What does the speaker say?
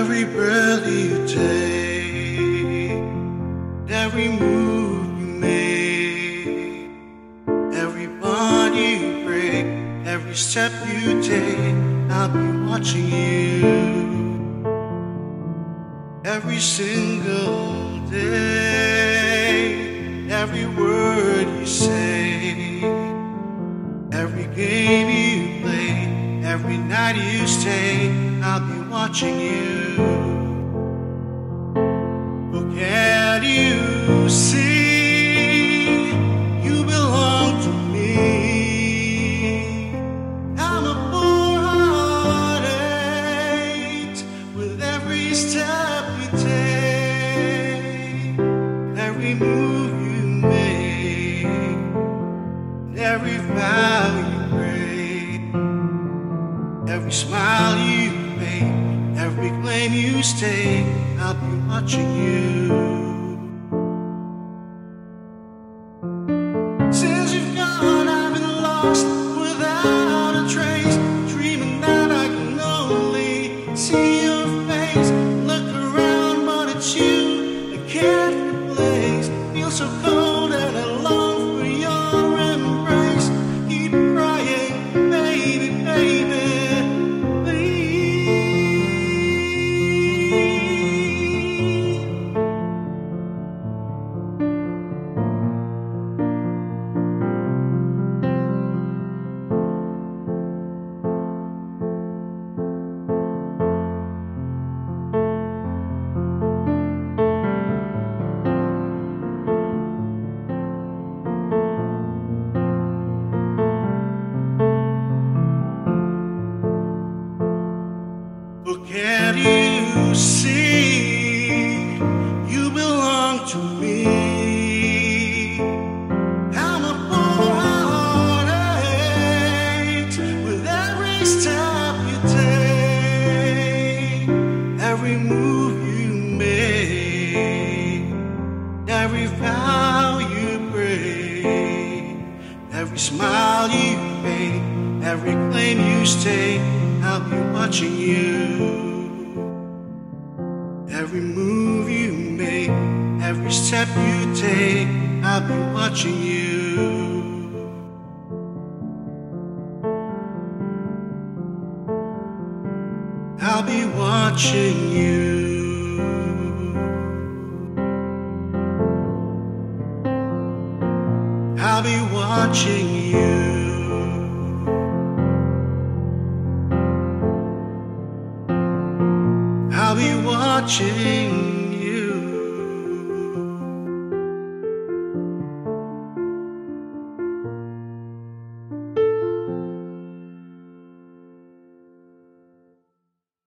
Every breath you take, every move you make, every bond you break, every step you take, I'll be watching you. Every single day, every word you say, every game you play, every night you stay, I'll be watching you. But can't you see you belong to me? I'm a poor-hearted with every step you take, every move you make, every vow you break, every smile you make, every claim you stake, I'll be watching you. Since you've gone, I've been lost without a trace, dreaming that I can only see your face. Look around, but it's you I can't replace. Feel so cold and I long for your embrace. Keep crying, baby, baby. But can't you see you belong to me? I'm a poor-hearted with every step you take, every move you make, every vow you break, every smile you make, every claim you stake, I'll be watching you. Every move you make, every step you take, I'll be watching you. I'll be watching you. I'll be watching you. I'll be watching